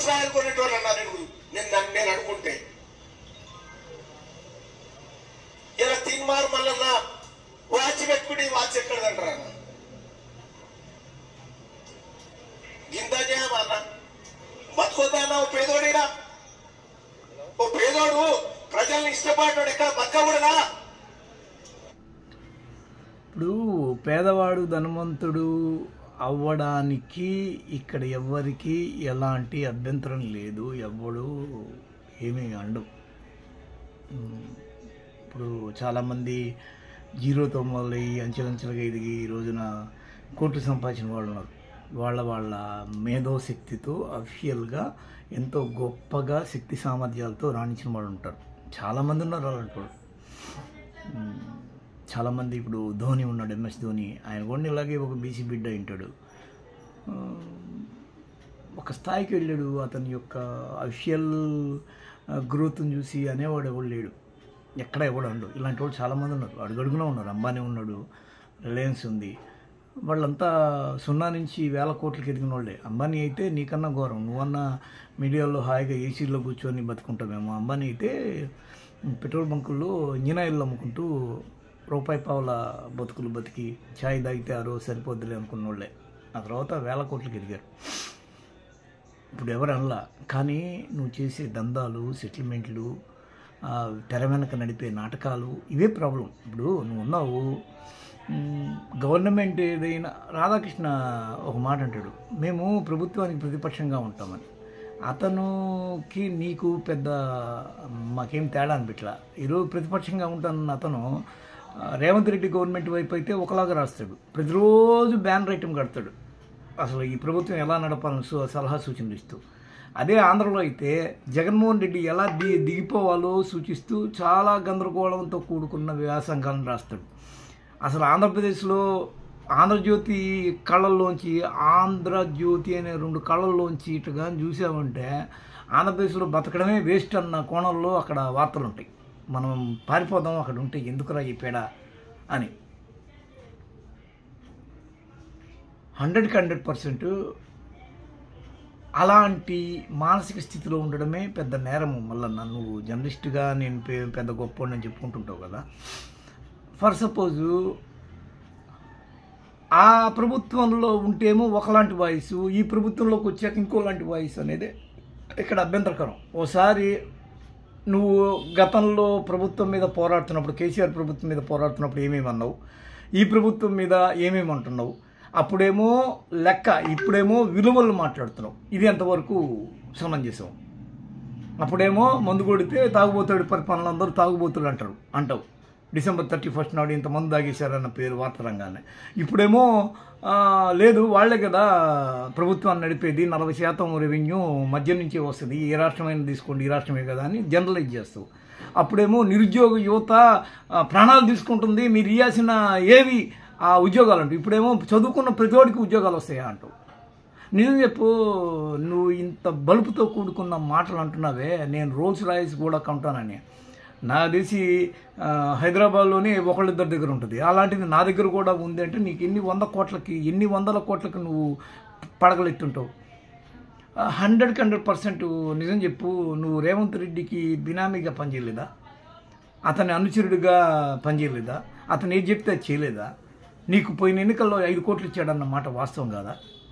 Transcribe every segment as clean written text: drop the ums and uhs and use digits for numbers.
Roles royal కొనేటోళ్ళు అన్నారు. నేను అనుకుంటే ఇలా తిన్మారు మళ్ళా వాచ్ పెట్టుకుని వాచ్ ఎక్కడదంటారా గిందా అన్న బతుకుతానా ఓ పేదోడినా ఓ పేదోడు ప్రజల్ని ఇష్టపడ్డాడు ఎక్కడ బతకూడదా? ఇప్పుడు పేదవాడు ధనవంతుడు అవ్వడానికి ఇక్కడ ఎవ్వరికి ఎలాంటి అభ్యంతరం లేదు, ఎవ్వడు ఏమీ అండు. ఇప్పుడు చాలామంది జీరోతో మొదలయ్యి అంచెలంచెలుగా ఎదిగి ఈ రోజున కోట్లు సంపాదించిన వాళ్ళు ఉన్నారు. వాళ్ళ మేధోశక్తితో అఫిషియల్గా ఎంతో గొప్పగా శక్తి సామర్థ్యాలతో రాణించిన వాళ్ళు ఉంటారు. చాలామంది ఉన్నారు అలాంటి వాళ్ళు. చాలామంది ఇప్పుడు ధోని ఉన్నాడు, MS ధోని. ఆయన కూడా ఇలాగే ఒక బీసీ బిడ్డ ఉంటాడు. ఒక స్థాయికి వెళ్ళాడు. అతని యొక్క అఫిషియల్ గ్రోత్ని చూసి అనేవాడు ఎవడు లేడు, ఎక్కడ ఎవడు అండు. ఇలాంటి వాళ్ళు చాలామంది ఉన్నారు, అడుగడుగునా ఉన్నారు. అంబానీ ఉన్నాడు, రిలయన్స్ ఉంది. వాళ్ళంతా 0 నుంచి వేల కోట్లకి ఎదిగిన వాళ్ళే. అంబానీ అయితే నీకన్నా ఘోరం. నువ్వన్నా మీడియాలో హాయిగా ఏసీలో కూర్చొని బతుకుంటామేమో. అంబానీ అయితే పెట్రోల్ బంకుల్లో ఇంజిన్ ఆయిల్ అమ్ముకుంటూ రూపాయి పావుల బతుకులు బతికి ఛాయ్ తాగితే ఆ రోజు సరిపోద్దులే అనుకున్న వాళ్ళే. ఆ తర్వాత వేల కోట్లకి ఎదిగారు. ఇప్పుడు ఎవరు అనలా. కానీ నువ్వు చేసే దందాలు, సెటిల్మెంట్లు, తెర వెనక నడిపే నాటకాలు, ఇవే ప్రాబ్లం. ఇప్పుడు నువ్వు ఉన్నావు, గవర్నమెంట్ ఏదైనా రాధాకృష్ణ ఒక మాట అంటాడు, మేము ప్రభుత్వానికి ప్రతిపక్షంగా ఉంటామని. అతనుకి నీకు పెద్ద మాకేం తేడా అనిపించలా. ఈరోజు ప్రతిపక్షంగా ఉంటానన్న అతను రేవంత్ రెడ్డి గవర్నమెంట్ వైపు అయితే ఒకలాగా రాస్తాడు, ప్రతిరోజు బ్యానర్ ఐటమ్ కడతాడు అసలు ఈ ప్రభుత్వం ఎలా నడపాలని సలహా సూచనలు ఇస్తూ. అదే ఆంధ్రలో అయితే జగన్మోహన్ రెడ్డి ఎలా దిగిపోవాలో సూచిస్తూ చాలా గందరగోళంతో కూడుకున్న వ్యాసంగాలను రాస్తాడు. అసలు ఆంధ్రప్రదేశ్లో ఆంధ్రజ్యోతి కళ్ళల్లోంచి, ఆంధ్రజ్యోతి అనే 2 కళ్ళల్లోంచి ఇటుగా చూసామంటే ఆంధ్రప్రదేశ్లో బతకడమే వేస్ట్ అన్న కోణంలో అక్కడ వార్తలు ఉంటాయి. మనం పారిపోదాం అక్కడ ఉంటే, ఎందుకురా ఈ పేడ అని. 100% అలాంటి మానసిక స్థితిలో ఉండడమే పెద్ద నేరము. మళ్ళీ నన్ను జర్నలిస్ట్గా నేను పెద్ద గొప్ప అని చెప్పుకుంటుంటావు కదా. ఫర్ సపోజు ఆ ప్రభుత్వంలో ఉంటేమో ఒకలాంటి వాయిస్, ఈ ప్రభుత్వంలోకి వచ్చాక ఇంకోలాంటి వాయిస్ అనేది ఇక్కడ అభ్యంతరకరం. ఓసారి నువ్వు గతంలో ప్రభుత్వం మీద పోరాడుతున్నప్పుడు, కేసీఆర్ ప్రభుత్వం మీద పోరాడుతున్నప్పుడు ఏమేమి అన్నావు, ఈ ప్రభుత్వం మీద ఏమేమి అంటున్నావు, అప్పుడేమో లెక్క, ఇప్పుడేమో విలువలు మాట్లాడుతున్నావు. ఇది ఎంతవరకు సమంజసం? అప్పుడేమో మందు కొడితే తాగుబోతాడు పరిపాలన, అందరూ తాగుబోతులు అంటావు. December 31 నాడు ఇంతమంది తాగేశారన్న పేరు వార్త రంగానే. ఇప్పుడేమో లేదు, వాళ్లే కదా ప్రభుత్వాన్ని నడిపేది, 40% రెవెన్యూ మద్యం నుంచే వస్తుంది, ఏ రాష్ట్రమైనా తీసుకోండి ఈ రాష్ట్రమే కదా అని జనరలైజ్ చేస్తావు. అప్పుడేమో నిరుద్యోగ యువత ప్రాణాలు తీసుకుంటుంది, మీరు ఇవ్వాల్సిన ఏవి ఆ ఉద్యోగాలు అంటూ. ఇప్పుడేమో చదువుకున్న ప్రతివాడికి ఉద్యోగాలు వస్తాయా అంటూ. నిజం చెప్పు, నువ్వు ఇంత బలుపుతో కూడుకున్న మాటలు అంటున్నావే, నేను రోల్స్ రాయిస్ కూడా కొంటానని. నాకు తెలిసి హైదరాబాద్లోనే ఒకళ్ళిద్దరి దగ్గర ఉంటుంది. అలాంటిది నా దగ్గర కూడా ఉంది అంటే నీకు ఎన్ని వందల కోట్లకి నువ్వు పడగలెత్తుంటావు. 100% నిజం చెప్పు, నువ్వు రేవంత్ రెడ్డికి బినామీగా పనిచేయలేదా? అతని అనుచరుడిగా పనిచేయలేదా? అతను ఏది చెప్తే అది చేయలేదా? నీకు పోయిన ఎన్నికల్లో 5 కోట్లు ఇచ్చాడన్న మాట వాస్తవం కాదా?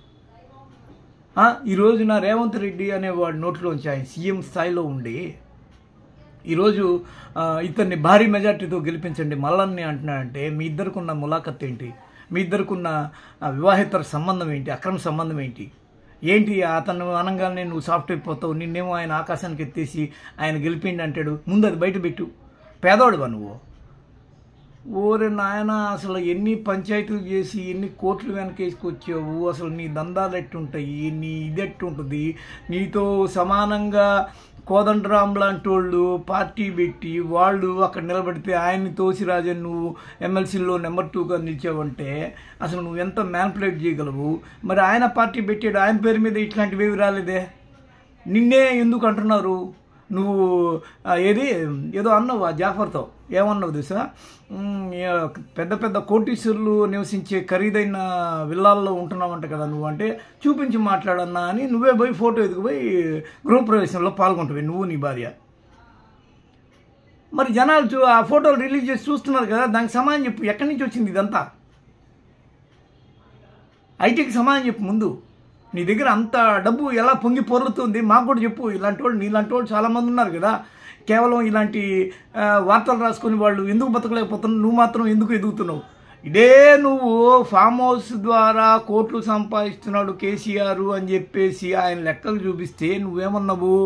ఈ రోజున రేవంత్ రెడ్డి అనేవాడి నోట్లోంచి ఆయన సీఎం స్థాయిలో ఉండి ఈరోజు ఇతన్ని భారీ మెజార్టీతో గెలిపించండి మల్లన్ని అంటున్నాడంటే మీ ఇద్దరికున్న ములాఖత్ ఏంటి? మీ ఇద్దరికున్న వివాహేతర సంబంధం ఏంటి? అక్రమ సంబంధం ఏంటి? అతను అనగానే నువ్వు సాఫ్ట్ అయిపోతావు. నిన్నేమో ఆయన ఆకాశానికి ఎత్తేసి ఆయన గెలిపిండి అంటాడు. ముందు అది బయట పెట్టు. పేదవాడువా నువ్వు? ఓరే నాయన, అసలు ఎన్ని పంచాయతీలు చేసి ఎన్ని కోట్లు వెనకేసుకొచ్చావు? అసలు నీ దందాలు ఎట్టుంటాయి, నీ ఇది ఎట్టుంటుంది? నీతో సమానంగా కోదండరాం లాంటి వాళ్ళు పార్టీ పెట్టి వాళ్ళు అక్కడ నిలబడితే ఆయన్ని తోసిరాజన్ నువ్వు ఎమ్మెల్సీలో నెంబర్ 2గా నిలిచావంటే అసలు నువ్వు ఎంత మ్యానిపులేట్ చేయగలవు? మరి ఆయన పార్టీ పెట్టాడు, ఆయన పేరు మీద ఇట్లాంటివి రాలేదే, నిన్నే ఎందుకు అంటున్నారు? నువ్వు ఏదో అన్నావు ఆ జాఫర్తో, ఏమన్నావు తెలుసా, పెద్ద పెద్ద కోటీశ్వరులు నివసించే ఖరీదైన విల్లాల్లో ఉంటున్నావంట కదా నువ్వు, అంటే చూపించి మాట్లాడన్నా అని నువ్వే పోయి ఫోటో ఎదుగుపోయి గృహప్రవేశంలో పాల్గొంటువి నువ్వు నీ భార్య. మరి జనాలు ఆ ఫోటోలు రిలీజ్ చేసి చూస్తున్నారు కదా, దానికి సమాధానం చెప్పు. ఎక్కడి నుంచి వచ్చింది ఇదంతా? ఐటీకి సమాధానం చెప్పు ముందు. నీ దగ్గర అంత డబ్బు ఎలా పొంగి పొర్లుతుంది మాకు కూడా చెప్పు. ఇలాంటి వాళ్ళు నీలాంటి వాళ్ళు చాలామంది ఉన్నారు కదా, కేవలం ఇలాంటి వార్తలు రాసుకొని వాళ్ళు ఎందుకు బతకలేకపోతున్నావు, నువ్వు మాత్రం ఎందుకు ఎదుగుతున్నావు? ఇదే నువ్వు ఫామ్ హౌస్ ద్వారా కోట్లు సంపాదిస్తున్నాడు కేసీఆర్ అని చెప్పేసి ఆయన లెక్కలు చూపిస్తే నువ్వేమన్నావు,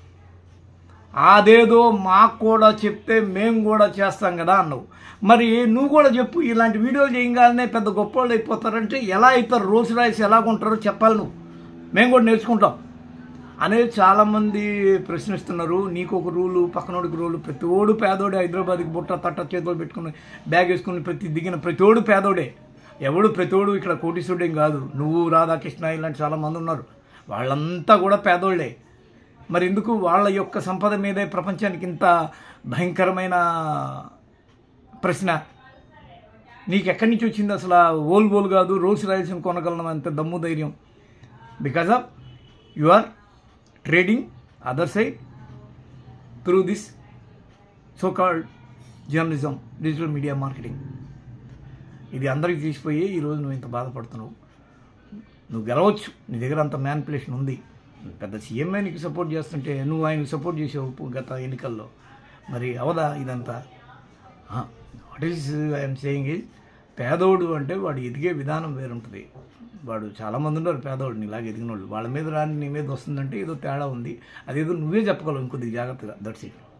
అదేదో మాకు కూడా చెప్తే మేము కూడా చేస్తాం కదా అన్నావు. మరి నువ్వు కూడా చెప్పు, ఇలాంటి వీడియోలు చేయగానే పెద్ద గొప్ప వాళ్ళు అయిపోతారంటే ఎలా అవుతారు, రోల్స్ రాయిస్ ఎలా కొంటారో చెప్పాలి నువ్వు, మేము కూడా నేర్చుకుంటాం అనేది చాలామంది ప్రశ్నిస్తున్నారు. నీకు ఒక రూలు, పక్కనోడికి రూలు. ప్రతిోడు పేదోడే, హైదరాబాద్కి బుట్ట తట్ట చేతులు పెట్టుకుని బ్యాగ్ వేసుకుని దిగిన ప్రతిోడు పేదోడే. ఎవడు ప్రతిోడు ఇక్కడ కోటీశ్వరుడేం కాదు. నువ్వు, రాధాకృష్ణ ఇలాంటి చాలామంది ఉన్నారు, వాళ్ళంతా కూడా పేదోళ్లే. మరి ఎందుకు వాళ్ళ యొక్క సంపద మీదే ప్రపంచానికి ఇంత భయంకరమైన ప్రశ్న? నీకు ఎక్కడి నుంచి వచ్చింది అసలు? ఓల్ కాదు, రోల్స్ రాయిల్స్ని కొనగలను అంత దమ్ము ధైర్యం. Because of you are trading other side through this so called journalism, digital media marketing. ఇది అందరికీ తీసిపోయి ఈరోజు నువ్వు ఇంత బాధపడుతున్నావు. నువ్వు గెలవచ్చు, నీ దగ్గర అంత మ్యానిపులేషన్ ఉంది. పెద్ద సీఎంఏ నీకు సపోర్ట్ చేస్తుంటే నువ్వు ఆయనకు సపోర్ట్ చేసావు గత ఎన్నికల్లో. మరి అవదా ఇదంతా? What is I'm saying is, పేదోడు అంటే వాడు ఎదిగే విధానం వేరుంటుంది. వాడు చాలామంది ఉన్నారు పేదవాడు నీలాగా ఎదిగిన వాళ్ళు, వాళ్ళ మీద రాని నీ మీద వస్తుందంటే ఏదో తేడా ఉంది. అదేదో నువ్వే చెప్పగలవు ఇంకొద్ది జాగ్రత్తగా. That's it.